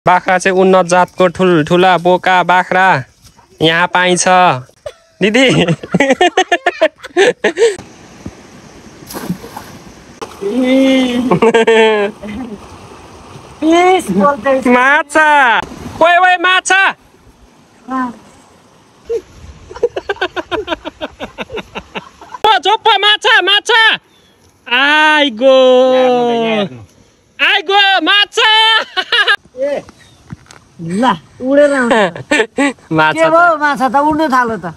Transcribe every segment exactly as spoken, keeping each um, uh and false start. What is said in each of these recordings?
बाख्रा चाहिँ उन्नत जातको ठुल्ठुला बोका बाख्रा यहाँ पाइन्छ दिदी। माछा ओए ओए माछा चोप्पा माछा माछा आइगो आइगो माछा ल उडेर माछा माछा त उड्नु थाल्यो त।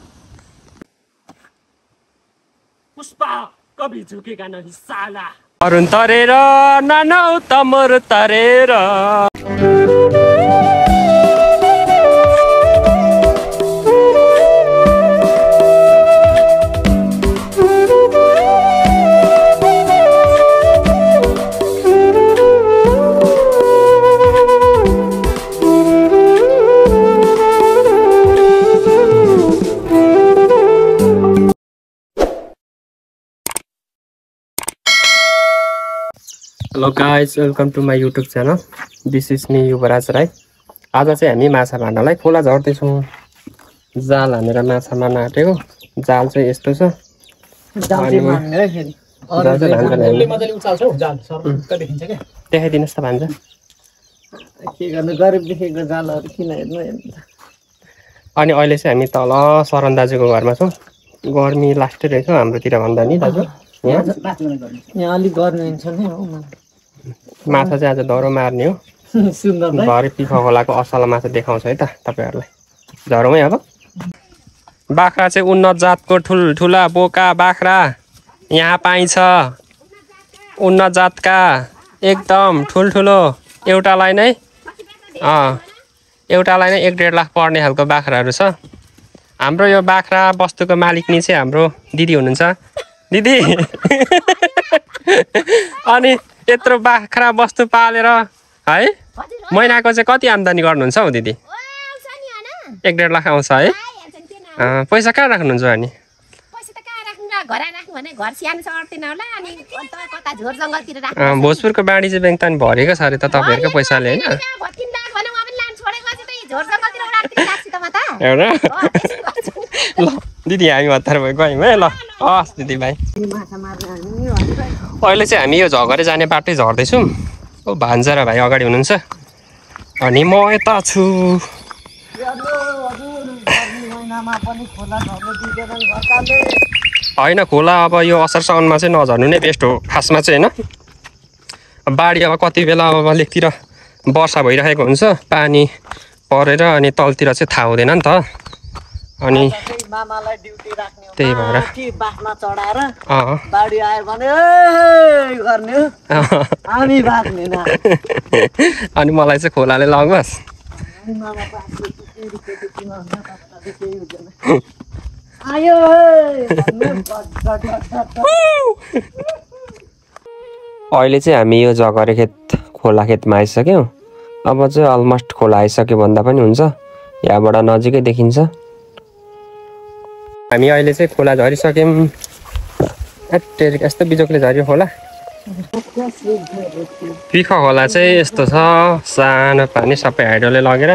पुष्पा कभी झुकेगा नहीं साला अरुण तरेर नानौ तमर तरेर। Hello guys welcome to my YouTube channel this is me Yuvraj Rai. आज चाहिँ हामी माछा मार्नलाई खोला झर्दैछौँ। जाल हानेर माछा मार्न आँटेको। जाल चाहिँ यस्तो छ। देखाइदिनुहोस् त भान्जा के गर्नु गरिब देखेको जालहरु किन हेर्नु हेर्नु। अनि अहिले चाहिँ हामी तल शरण दाजुको घरमा छौँ। गर्मी लास्टै रहेछ हाम्रोतिर भन्दा नि दाजु। यहाँ अलिक गर्नु हुन्छ नि हौ। माछा चाहिँ आज डह्रो मार्ने हो। भरे पिफा खोलाको असल माछा देखाउँछ है त तपाईँहरूलाई। झरौँ है अब। बाख्रा चाहिँ उन्नत जातको ठुल्ठुला बोका बाख्रा यहाँ पाइन्छ। उन्नत जातका एकदम ठुल्ठुलो एउटालाई नै अँ एउटालाई नै एक डेढ लाख पर्ने खालको बाख्राहरू छ। हाम्रो यो बाख्रा वस्तुको मालिकनी चाहिँ हाम्रो दिदी हुनुहुन्छ। दिदी अनि यत्रो बाख्रा वस्तु पालेर है महिनाको चाहिँ कति आम्दानी गर्नुहुन्छ हौ दिदी? एक डेढ लाख आउँछ है। पैसा कहाँ राख्नुहुन्छ अनि? भोजपुरको बाढी चाहिँ ब्याङ्क त भरेको छ अरे त तपाईँहरूको पैसाले होइन? एउटा ल दिदी हामी हतार भयो गयौँ है। ल हस् दिदी भाइ। अहिले चाहिँ हामी यो झगरे जाने बाटै झर्दैछौँ। ओ भान्जा र भाइ अगाडि हुनुहुन्छ अनि म यता छु। होइन खोला अब यो असार साउनमा चाहिँ नझर्नु नै बेस्ट हो खासमा चाहिँ होइन। बाढी अब कति बेला अब लेकतिर वर्षा भइरहेको हुन्छ पानी परेर अनि तलतिर चाहिँ थाहा हुँदैन नि त। अनि त्यही भएर बाढी आयो भने गर्ने हामी भाग्ने न। अनि मलाई चाहिँ खोलाले लगोस्। अहिले चाहिँ हामी यो झगरे खेत खोला खेतमा आइसक्यौँ। अब चाहिँ अलमोस्ट खोला आइसक्यो भन्दा पनि हुन्छ। यहाँबाट नजिकै देखिन्छ। हामी अहिले चाहिँ खोला झरिसक्यौँ। यस्तो बिजोकले झऱ्यो खोला। पिखा खोला चाहिँ यस्तो छ सानो पानी सबै हाइड्रोले लगेर।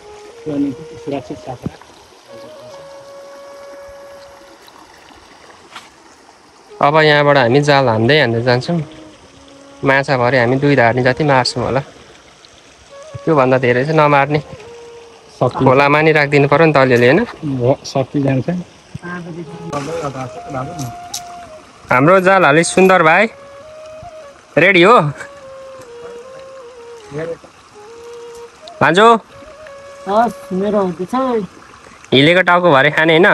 अब यहाँबाट हामी जाल हान्दै हान्दै जान्छौँ। माछा भरे हामी दुई धार्ने जति मार्छौँ होला। त्योभन्दा धेरै चाहिँ नमार्ने। खोलामा नि राखिदिनु पर्यो नि त अलिअलि होइन? हाम्रो जाल हाली सुन्दर भाइ रेडी हो? भान्जो हिलेको टाउको भरे खाने होइन?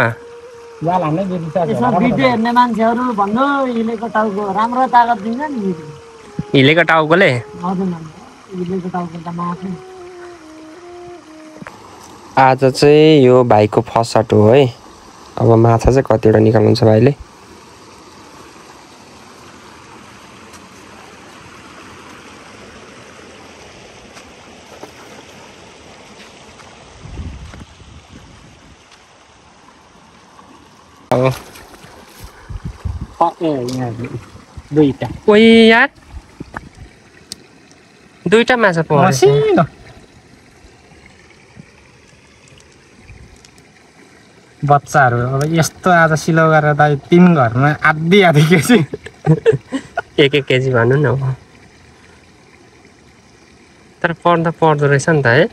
भिडियो हेर्ने मान्छेहरू भन्नु हिलेको टाउको राम्रो तागत दिन्छ नि। हिलेको टाउकोले आज चाहिँ यो भाइको फर्स्ट सट हो है। अब माछा चाहिँ कतिवटा निकाल्नुहुन्छ भाइले? दुईटा ओइ यार दुईटा माछा पर्यो। बच्चाहरू अब यस्तो आज सिलो गरेर त तिन घरमा आधी आधी केजी एक एक केजी भन्नु न अब तर पर्दा पर्दो रहेछ नि त है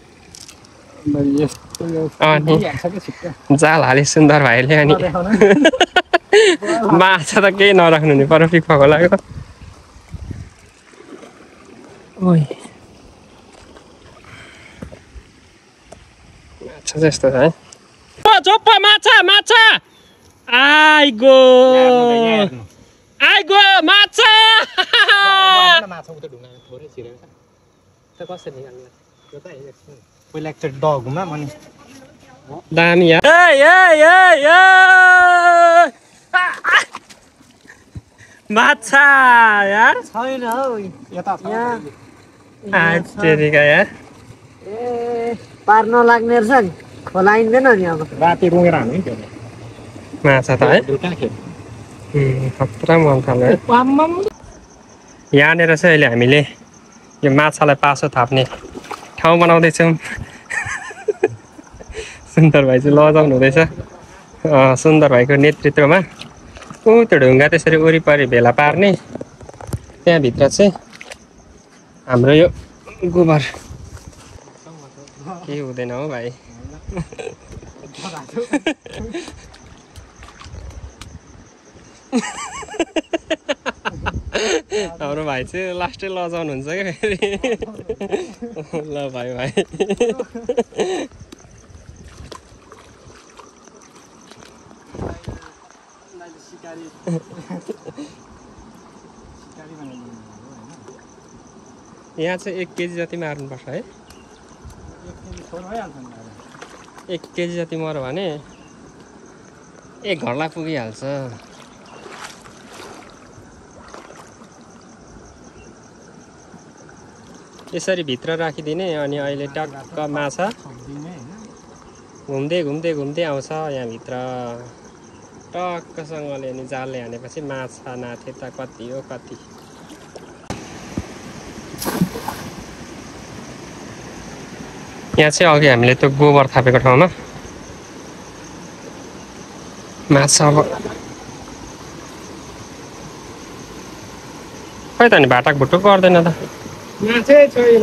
अनि जाल हाले सुन्दर भाइले अनि माछा त केही नराख्नु नि पर पिक खोलाको ओइ माछा जस्तो छ है झोप्पा माछा माछा आइगो आइगो माछा पहिला एकचोटि डगुमा अनि दामी यार माछा यार छैन हौ आइटेरिका यार ए पार नलाग्ने रहेछ नि खोलाइँदैन नि अब राति रुँगेर हामी माछा त है खतरा मन थाल्यो यहाँनिर चाहिँ अहिले हामीले यो माछालाई पासो थाप्ने ठाउँ बनाउँदैछौँ सुन्दर भाइ चाहिँ लजाउनु हुँदैछ सुन्दर भाइको नेतृत्वमा ऊ त्यो ढुङ्गा त्यसरी वरिपरि भेला पार्ने त्यहाँभित्र चाहिँ हाम्रो यो गोबर के हुँदैन हो भाइ हाम्रो भाइ चाहिँ लास्टै लजाउनुहुन्छ क्या फेरि ल भाइ भाइ यहाँ चाहिँ एक केजी जति मार्नुपर्छ है एक केजी जति मर्यो भने एक घरलाई पुगिहाल्छ यसरी भित्र राखिदिने अनि अहिले टक्क माछा घुम्दै घुम्दै घुम्दै आउँछ यहाँभित्र टक्कसँगले अनि जालले हानेपछि माछा नाथे त कति हो कति यहाँ चाहिँ अघि हामीले त्यो गोबर थापेको ठाउँमा माछा अब खै त नि भाटाक भुटुक गर्दैन त माछै छैन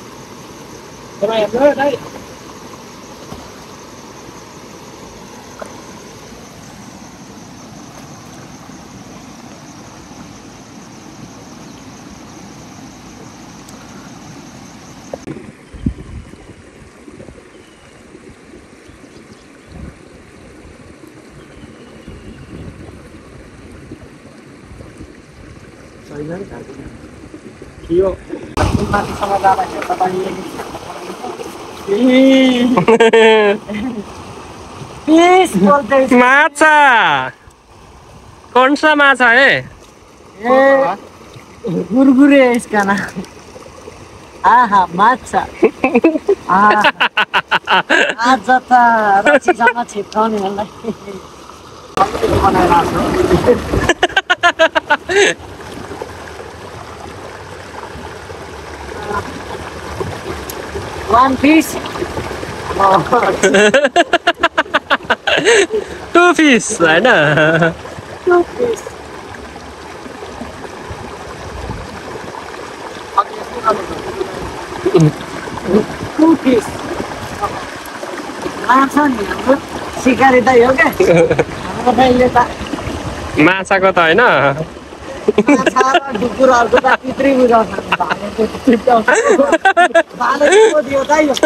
माछा कौन सा माछा है गुरगुरे है इसका नाम आहा माछा आज त रचीसँग छिप्काउनेहरूलाई One piece. Two piece, होइन? Two piece. Two piece. माछा नि हाम्रो सिकारी त हो क्या हाम्रो दाइले त माछाको त होइन माछा र डुकुरहरूको त पितृ बुझाउँछ भालेको चिप्टाउँछ भालेको दियो त यो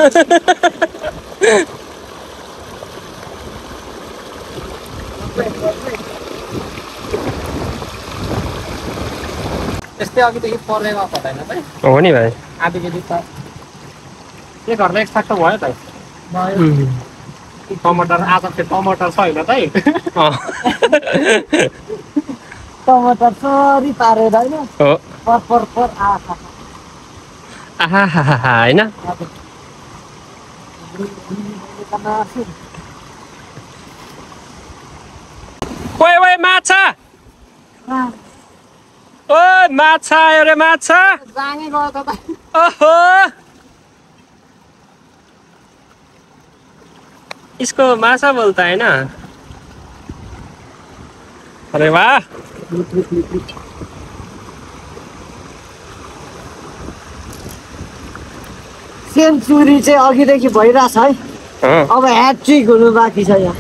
त्यस्तै अघिदेखि पर्नेमा पर्दैन त हो नि भाइ आधी केजी त के घरमा एक साग त भयो त टमाटर आज फेरि टमाटर छ होइन त टमाटर सरी पारेर होइन हो पर पर पर आहा आहा होइन ओइ ओइ माछा ओइ माछा आयो रे माछा जाँगे गयो त ओहो इसको माछा बोलता है ना। अरे वाह सेन्चुरी चाहिँ अघिदेखि भइरहेछ है। अब ह्याट्रिक हुनु बाँकी छ यहाँ।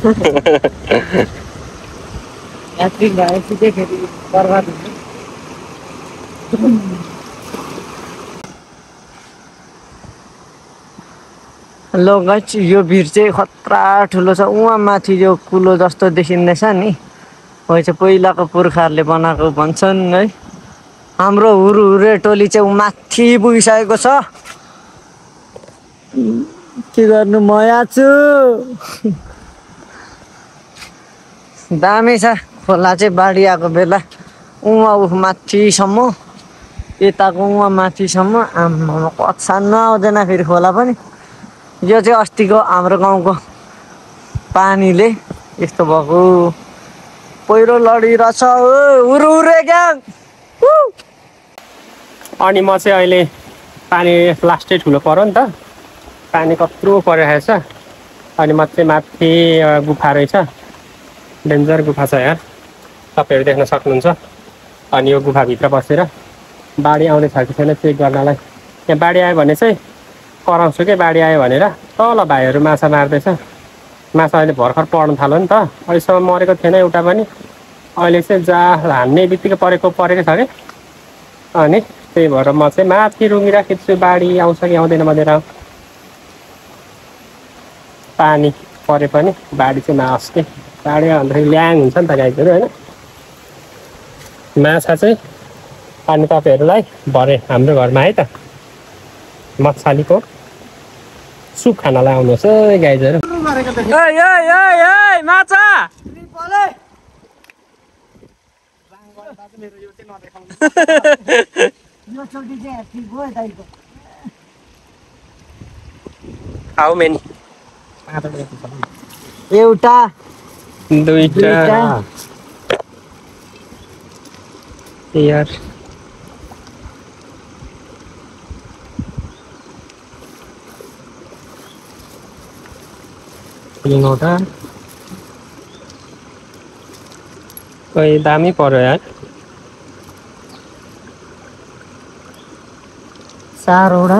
ह्याट्रिक भएपछि चाहिँ फेरि बर्बाद हुन्छ। ल गाइस यो भिर चाहिँ खतरा ठुलो छ। उहाँ माथि यो कुलो जस्तो देखिँदैछ नि, हो चाहिँ पहिलाको पुर्खाहरूले बनाएको भन्छन् है। हाम्रो हुरुहुरे टोली चाहिँ माथि पुगिसकेको छ। के गर्नु म यहाँ छु। दामी छ खोला चाहिँ बाढी आएको बेला उहाँ ऊ माथिसम्म यताको उहाँ माथिसम्म आम्मामा कच्छा नआउँदैन फेरि खोला पनि। यो चाहिँ अस्तिको हाम्रो गाउँको पानीले यस्तो भएको। पहिरो लडिरहेछ हुरुहुरे ग्याङ। अनि म चाहिँ अहिले पानी लास्टै ठुलो पर्यो नि त, पानी कत्रो परिरहेको छ। अनि म चाहिँ माथि गुफा रहेछ, डेन्जर गुफा छ यार, तपाईँहरू देख्न सक्नुहुन्छ। अनि यो गुफाभित्र बसेर बाढी आउने छ कि छैन चेक गर्नलाई। यहाँ बाढी आयो भने चाहिँ कराउँछु कि बाढी आयो भनेर। तल भाइहरू माछा मार्दैछ। माछा अहिले भर्खर पर्न थाल्यो नि त, अहिलेसम्म मरेको थिएन एउटा पनि। अहिले चाहिँ जाल हान्ने बित्तिकै परेको परेकै छ कि। अनि त्यही भएर म चाहिँ माथि रुँगिराखेको छु, बाढी आउँछ कि आउँदैन भनेर। पानी परे पनि बाढी चाहिँ नआओस् कि, बाढी भन्दाखेरि ल्याङ हुन्छ नि त गाईहरू होइन। माछा चाहिँ अनि तपाईँहरूलाई भरे हाम्रो घरमा है त मछालीको सुप खानलाई आउनुहोस् है गाईहरू। माछा हाउ मेनी? एउटा दुईटा यार। तिनवटा कोही दामी पर्यो यार। चारवटा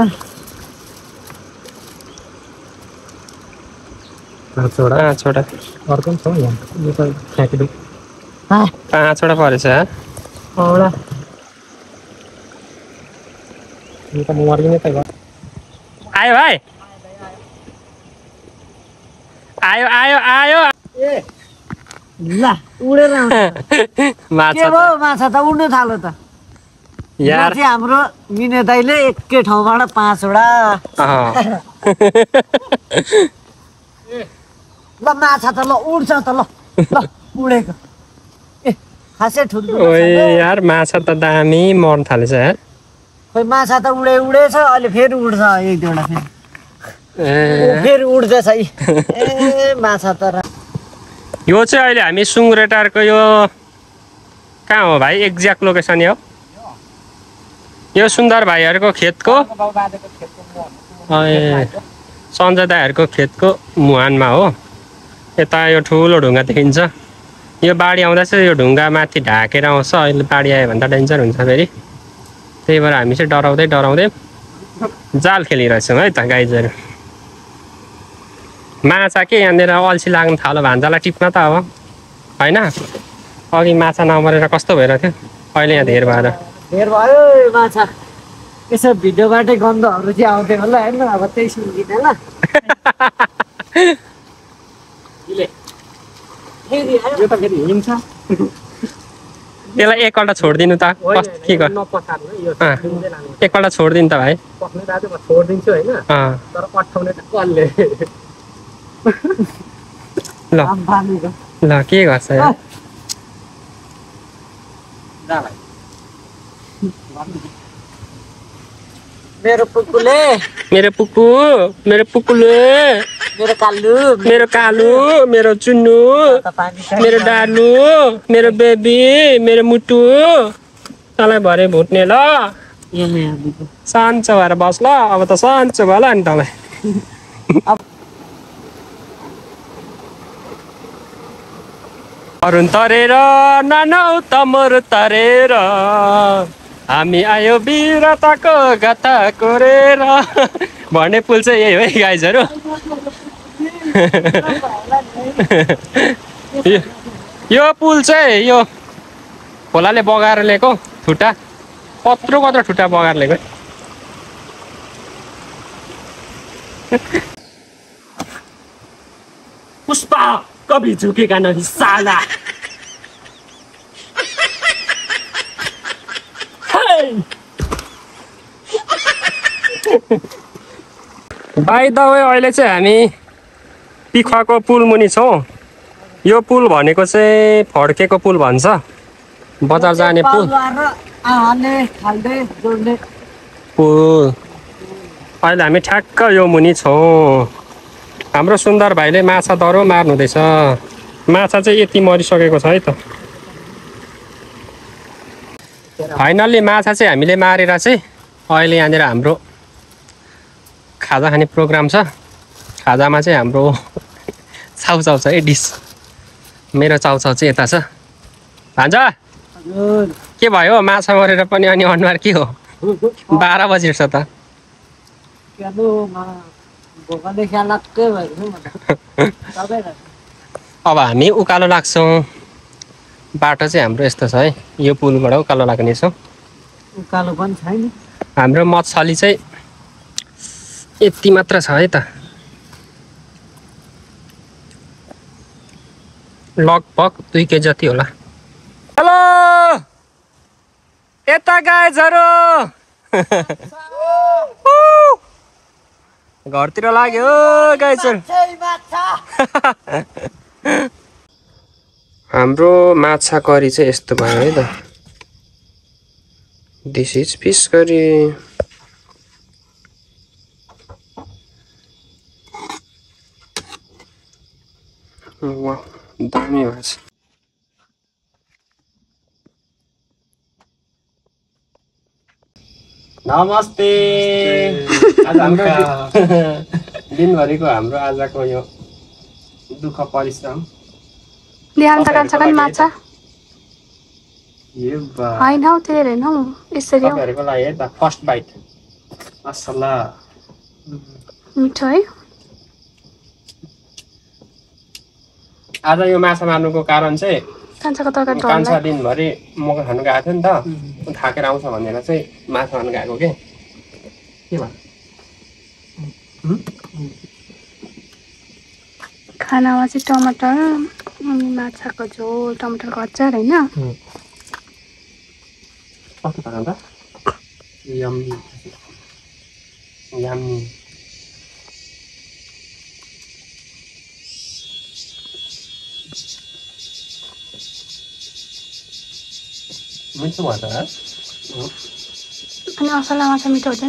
पाँचवटा पाँचवटा अर्को पनि छ यहाँ फ्याँकिदिउँ। पाँचवटा परेछ यार। एउटा आयो भाइ, आयो आयो आयो। ल उडेर आउँछ। के भयो माछा त उड्नु थाल्यो त यार। चाहिँ हाम्रो मिने दाइले एकै ठाउँबाट पाँचवटा। ल माछा त ल उड्छ त ल ल उडेको। ए खासै ठुलो यार माछा त दामी मर्न थालेछ यार। खोइ माछा त उडे उडेछ, अहिले फेरि उड्छ एक दुईवटा फेरि फेरि उड्दैछ है। ए माछा त यो चाहिँ अहिले हामी सुँगुरटारको यो कहाँ हो भाइ एक्ज्याक्ट लोकेसन हो? यो सुन्दर भाइहरूको खेतको सञ्जय दाइहरूको खेतको मुहानमा हो। यता यो ठुलो ढुङ्गा देखिन्छ। यो बाढी आउँदा चाहिँ यो ढुङ्गा माथि ढाकेर आउँछ। अहिले बाढी आयो भने त डेन्जर हुन्छ फेरि। त्यही भएर हामी चाहिँ डराउँदै डराउँदै जाल खेलिरहेछौँ है त गाइजहरू। माछा के यहाँनिर अल्छी लाग्नु थाल्यो भान्जालाई टिप्न त अब होइन। अघि माछा नमरेर कस्तो भइरहेको थियो, अहिले यहाँ धेर भएर धेर भयो माछा। यसो भिडियोबाटै गन्धहरू चाहिँ आउँथ्यो होला होइन। अब त्यही सुन्दिनँ ल। यो त फेरि हिँड्छ। त्यसलाई एकपल्ट छोडिदिनु त के गर एकपल्ट छोडिदिनु त भाइ। छोडिदिन्छु होइन, तर अठाउने त कसले? ल ल के गर्छ यार। मेरो पुकुले मेरो पुकु मेरो पुकुले मेरो कालु मेरो कालु मेरो चुन्नु मेरो डालु मेरो बेबी मेरो मुटु तँलाई भरे भुट्ने ल। सन्चो भएर बस ल। अब त सन्चो भयो नि तँलाई। अरुण तरेर नानौ तमर तरेर हामी आयो वीरताको गाथा कोरेर भन्ने पुल चाहिँ यही हो है गाइजहरू। यो पुल चाहिँ यो खोलाले बगाएर ल्याएको ठुटा कत्रो कत्रो ठुटा बगाएर ल्याएको। पुष्पा कभी झुकेगा नहीं साला। बाइ द वे अहिले चाहिँ हामी पिखुवाको पुल मुनि छौँ। यो पुल भनेको चाहिँ फड्केको पुल भन्छ, बजार जाने पुल पुल। अहिले हामी ठ्याक्क यो मुनि छौँ। हाम्रो सुन्दर भाइले माछा दरो मार्नु हुँदैछ। माछा चाहिँ यति मरिसकेको छ है त। फाइनल्ली माछा चाहिँ हामीले मारेर चाहिँ अहिले यहाँनिर हाम्रो खाजा खाने प्रोग्राम छ। खाजामा चाहिँ हाम्रो चाउचाउ छ है डिस। मेरो चाउचाउ चाहिँ यता छ। भान्जा के भयो माछा मरेर पनि अनि अनुहार के हो? बाह्र बजिरहेछ त। अब हामी उकालो लाग्छौँ। बाटो चाहिँ हाम्रो यस्तो छ है, यो पुलबाट उकालो लाग्नेछौँ। उकालो पनि छैन। हाम्रो मछली चाहिँ यति मात्र छ है त, लगभग दुई केजी जति होला। हेलो यता गाइजहरू घरतिर लाग्यो गाइजहरू। हाम्रो माछा करी चाहिँ यस्तो भयो है त। This is fish curry. वाह दामी भएछ। नमस्ते। आज हाम्रो दिनभरिको हाम्रो आजको यो दुःख परिश्रम ध्यान त कान्छ नि माछा होइन हौ त्यो हेरेन हौ यसरी हौ तपाईँहरूको लागि है त फर्स्ट बाइट। असला मिठो है। आज यो माछा मार्नुको कारण चाहिँ कान्छाको तरकारी कान्छा दिनभरि मकै खानु गएको थियो नि त, थाकेर आउँछ भनेर चाहिँ माछा मार्नु गएको के के भयो। खानामा चाहिँ टमाटर अनि माछाको झोल, टमाटरको अचार होइन। कस्तो खाना त यम्मी यम्मी। मिठो भयो त। अनि असला माछा मिठो हुँदैन।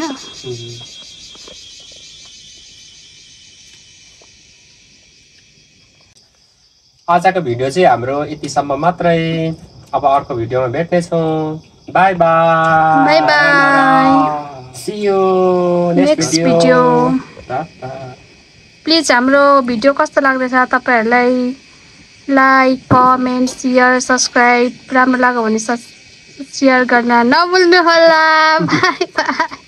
आजको भिडियो चाहिँ हाम्रो यतिसम्म मात्रै। अब अर्को भिडियोमा भेट्नेछौँ। Bye bye bye bye. See you next video. Please हाम्रो भिडियो कस्तो लाग्दैछ तपाईँहरूलाई लाइक कमेन्ट सेयर सब्सक्राइब राम्रो लाग्यो भने सेयर गर्न नभुल्नु होला। Bye by.